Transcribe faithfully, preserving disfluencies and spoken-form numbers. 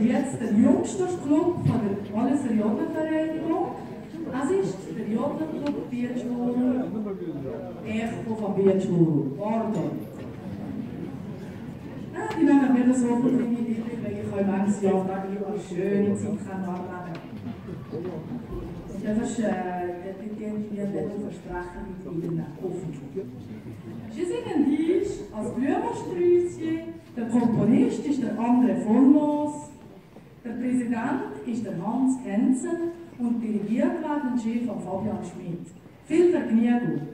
jetzt der jüngste Club von der Walliser Jodlervereinigung. Es ist der Jodlerclub Bietschwuler, Echo von Bietschwuler, Pardon. Ja, die nehmen mir so viel Dinge, weil ich euch manches Jahr eine schöne Zeit anlegen. Das ist äh, die wir versprechen mit Ihnen hoffentlich. Sie singen dies als Blümerstrüsschen, der Komponist ist der André Vollmoos, der Präsident ist der Hans Kenzen und dirigiert werden sie von Fabian Schmidt. Viel Vergnügen!